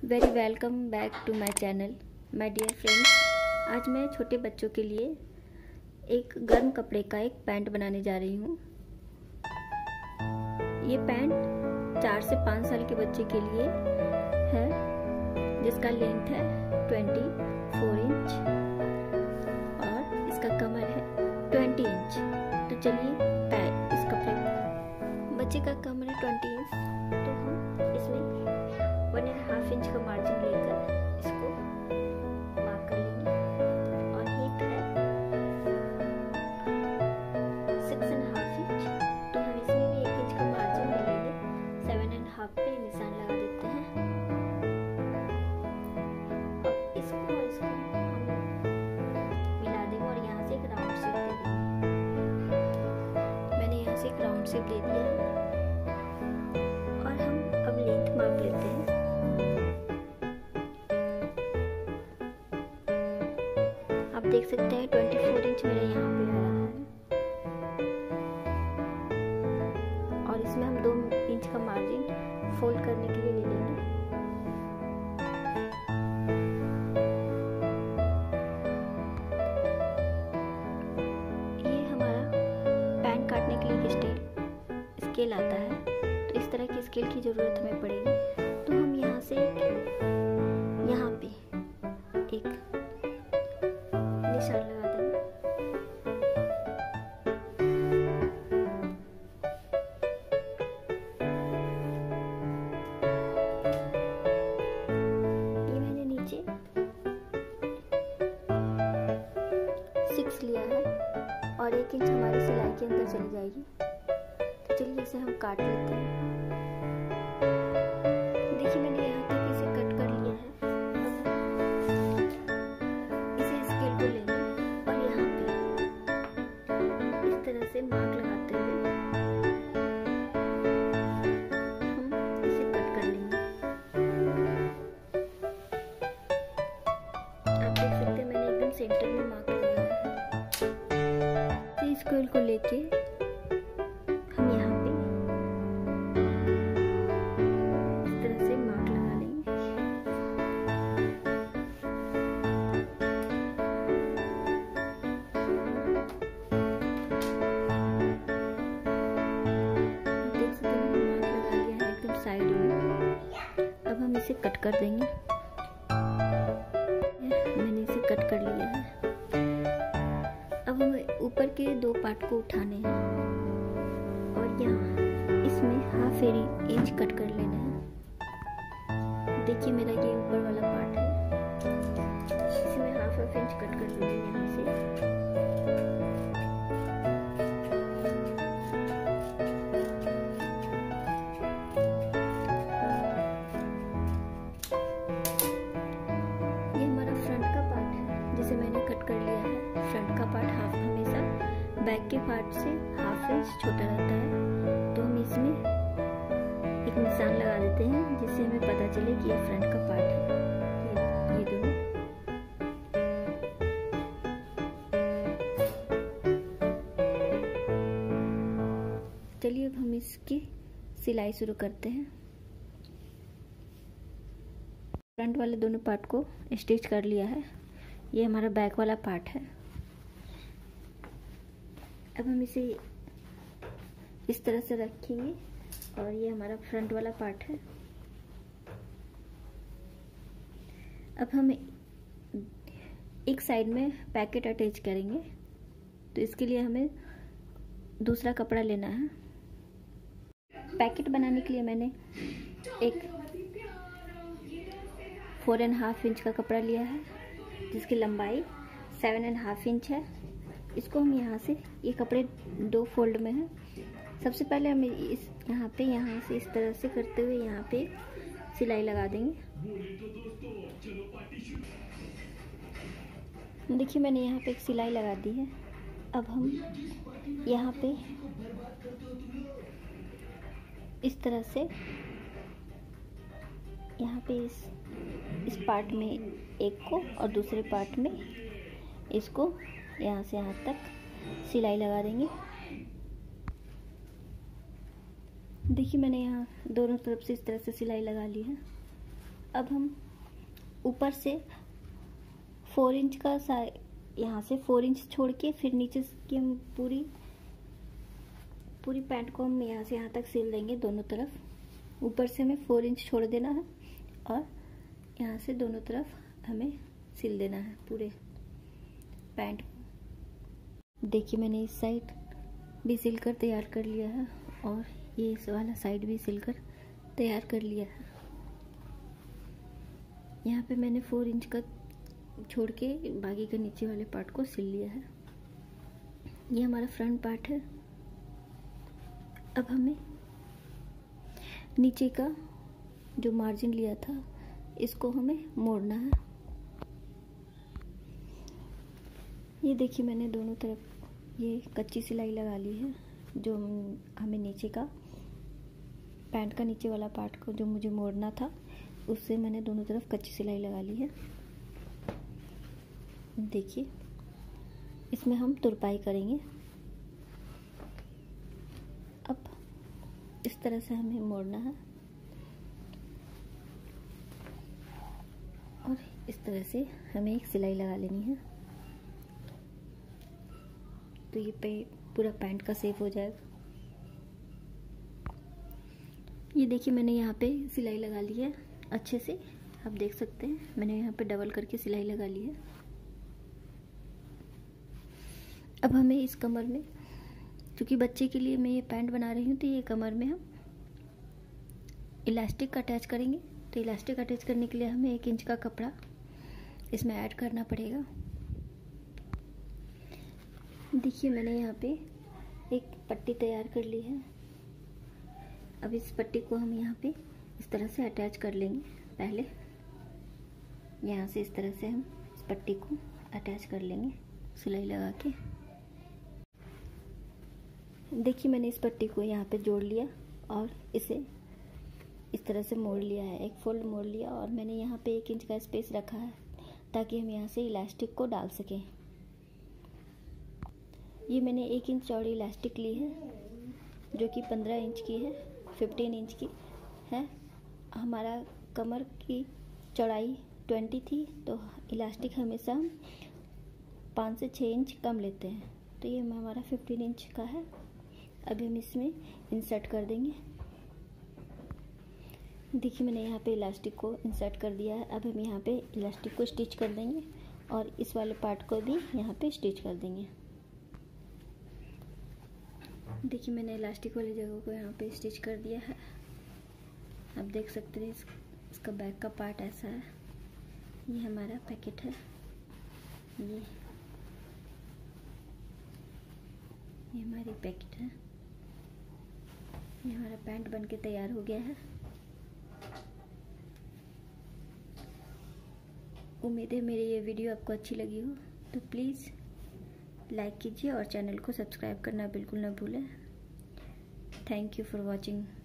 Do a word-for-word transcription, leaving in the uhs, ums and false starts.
Very welcome back to my channel my dear friends. आज मैं छोटे बच्चों के लिए एक गर्म कपड़े का एक पैंट बनाने जा रही हूँ। ये पैंट चार से पाँच साल के बच्चे के लिए है, जिसका लेंथ है चौबीस इंच और इसका कमर है बीस इंच। तो चलिए इस कपड़े बच्चे का कमर है बीस इंच, तो हम इसमें वन एंड हाफ इंच का मार्जिन लेकर इसको मार्क कर लेंगे। और हिप है सिक्स एंड हाफ इंच, तो हम इसमें भी एक इंच का मार्जिन ले लेंगे। सेवन एंड हाफ पे निशान लगा देते हैं। अब इसको और इसको हम मिला देंगे और यहाँ से एक राउंड शेप दे देंगे। मैंने यहाँ से एक राउंड शेप दे दिया है और हम अब लेंथ माप लेते हैं। आप देख सकते हैं चौबीस इंच मेरे यहाँ पे आ रहा है और इसमें हम दो इंच का मार्जिन फोल्ड करने के लिए ले लेंगे। ये हमारा पैंट काटने के लिए स्केल स्केल आता है, तो इस तरह की स्केल की ज़रूरत हमें पड़ेगी। तो हम यहाँ से यहाँ पे एक निशान लगा देंगे। ये मैंने नीचे सिक्स लिया है और एक इंच हमारी सिलाई के अंदर चली जाएगी। तो चलिए इसे हम काट लेते हैं। देखिए मैंने यहाँ तक इसे कट कर लिया है। इसे स्केल को लेंगे और यहाँ पे इस तरह से मार्क लगाते हुए हम इसे कट कर लेंगे। आप देख सकते हैं मैंने एकदम सेंटर में मार्क लगाया है। इस स्केल को लेके हम यहाँ पे इस तरह से मार्क लगा लेंगे। देख सकते हैं मैंने मार्क लगा लिया है एकदम साइड में। अब हम इसे कट कर देंगे। मैंने इसे कट कर लिया है। अब हमें ऊपर के दो पार्ट को उठाने हैं और यहाँ इसमें हाफ इंच कट कर लेना है। देखिए मेरा ये ऊपर वाला पार्ट है, इसमें हाफ हाफ इंच कट कर लूँगी यहाँ से। ये हमारा फ्रंट का पार्ट है जिसे मैंने कट कर लिया है। फ्रंट का पार्ट हाफ हमेशा बैक के पार्ट से हाफ इंच छोटा रहता है, तो हम इसमें एक निशान लगा देते हैं जिससे हमें पता चले कि ये फ्रंट का पार्ट है। ये, ये देखो। चलिए अब हम इसकी सिलाई शुरू करते हैं। फ्रंट वाले दोनों पार्ट को स्टिच कर लिया है। ये हमारा बैक वाला पार्ट है। अब हम इसे इस तरह से रखेंगे और ये हमारा फ्रंट वाला पार्ट है। अब हम एक साइड में पैकेट अटैच करेंगे, तो इसके लिए हमें दूसरा कपड़ा लेना है। पैकेट बनाने के लिए मैंने एक फोर एंड हाफ इंच का कपड़ा लिया है जिसकी लंबाई सेवन एंड हाफ इंच है। इसको हम यहाँ से, ये कपड़े दो फोल्ड में है। सबसे पहले हम इस यहाँ पे यहाँ से इस तरह से करते हुए यहाँ पे सिलाई लगा देंगे। देखिए मैंने यहाँ पे एक सिलाई लगा दी है। अब हम यहाँ पे इस तरह से यहाँ पे इस इस पार्ट में एक को और दूसरे पार्ट में इसको यहाँ से यहाँ तक सिलाई लगा देंगे। देखिए मैंने यहाँ दोनों तरफ से इस तरह से सिलाई लगा ली है। अब हम ऊपर से फोर इंच का साइड, यहाँ से फोर इंच छोड़ के फिर नीचे की हम पूरी पूरी पैंट को हम यहाँ से यहाँ तक सिल देंगे दोनों तरफ। ऊपर से हमें फोर इंच छोड़ देना है और यहाँ से दोनों तरफ हमें सिल देना है पूरे पैंट को। देखिए मैंने इस साइड भी सिल कर तैयार कर लिया है और ये इस वाला साइड भी सिल कर तैयार कर लिया है। यहाँ पे मैंने फोर इंच का छोड़ के बाकी के नीचे वाले पार्ट को सिल लिया है। ये हमारा फ्रंट पार्ट है। अब हमें नीचे का जो मार्जिन लिया था इसको हमें मोड़ना है। ये देखिए मैंने दोनों तरफ ये कच्ची सिलाई लगा ली है। जो हमें नीचे का पैंट का नीचे वाला पार्ट को जो मुझे मोड़ना था उससे मैंने दोनों तरफ कच्ची सिलाई लगा ली है। देखिए इसमें हम तुरपाई करेंगे। अब इस तरह से हमें मोड़ना है और इस तरह से हमें एक सिलाई लगा लेनी है तो ये पे पूरा पैंट का शेप हो जाएगा। ये देखिए मैंने यहाँ पे सिलाई लगा ली है अच्छे से, आप देख सकते हैं मैंने यहाँ पे डबल करके सिलाई लगा ली है। अब हमें इस कमर में, क्योंकि बच्चे के लिए मैं ये पैंट बना रही हूँ, तो ये कमर में हम इलास्टिक अटैच करेंगे। तो इलास्टिक अटैच करने के लिए हमें एक इंच का कपड़ा इसमें ऐड करना पड़ेगा। देखिए मैंने यहाँ पे एक पट्टी तैयार कर ली है। अब इस पट्टी को हम यहाँ पे इस तरह से अटैच कर लेंगे। पहले यहाँ से इस तरह से हम इस पट्टी को अटैच कर लेंगे सिलाई लगा के। देखिए मैंने इस पट्टी को यहाँ पे जोड़ लिया और इसे इस तरह से मोड़ लिया है, एक फोल्ड मोड़ लिया और मैंने यहाँ पे एक इंच का स्पेस रखा है ताकि हम यहाँ से इलास्टिक को डाल सकें। ये मैंने एक इंच चौड़ी इलास्टिक ली है जो कि पंद्रह इंच की है, फिफ्टीन इंच की है। हमारा कमर की चौड़ाई ट्वेंटी थी तो इलास्टिक हमेशा हम पाँच से छः इंच कम लेते हैं, तो ये हमारा फिफ्टीन इंच का है। अभी हम इसमें इंसर्ट कर देंगे। देखिए मैंने यहाँ पे इलास्टिक को इंसर्ट कर दिया है। अब हम यहाँ पे इलास्टिक को स्टिच कर देंगे और इस वाले पार्ट को भी यहाँ पे स्टिच कर देंगे। देखिए मैंने इलास्टिक वाली जगह को यहाँ पे स्टिच कर दिया है। आप देख सकते हैं इस, इसका बैक का पार्ट ऐसा है। ये हमारा पैकेट है। ये ये हमारी पैकेट है। ये हमारा पैंट बन के तैयार हो गया है। उम्मीद है मेरी ये वीडियो आपको अच्छी लगी हो, तो प्लीज़ लाइक कीजिए और चैनल को सब्सक्राइब करना बिल्कुल ना भूलें। Thank you for watching.